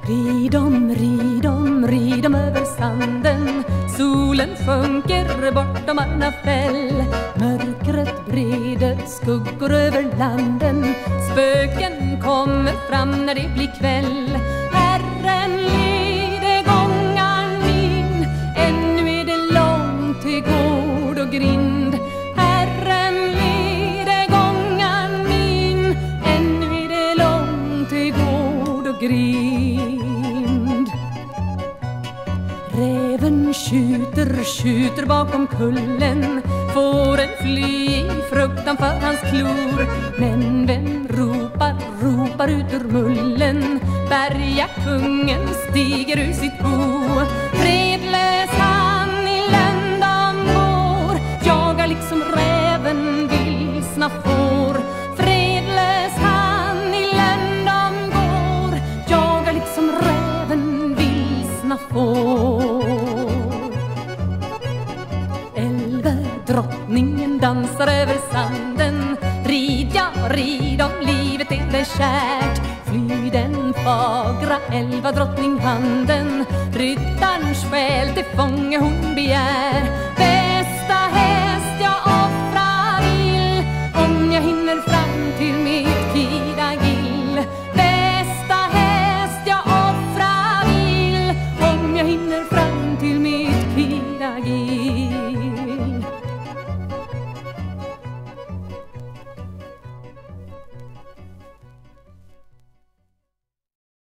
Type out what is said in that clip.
Ridom över sanden. Solen sjunker bortom alla fäll. Mörkret breder skuggor över landen. Spöken kommer fram när det blir kväll. Herren leder gången min. Ännu är det långt till gård och grind. Herren leder gången min. Ännu är det långt till gård och grind. Räven tjuter bakom kullen. Fåren fly i fruktan för hans klor. Men vem ropar ut ur mullen? Bergakungen stiger ur sitt bo. Fredlös han i löndam går. Jagar liksom räven vilsna får. Fredlös han i löndam går. Jagar liksom räven vilsna får. Drottningen dansar över sanden. Rid om livet är det kärt. Fly den fagra älva drottning handen. Ryttarns själ till fånge hon begär. Bästa häst jag offra vill, om jag hinner fram till mitt Kidagill. Bästa häst jag offra vill, om jag hinner fram till mitt Kidagill.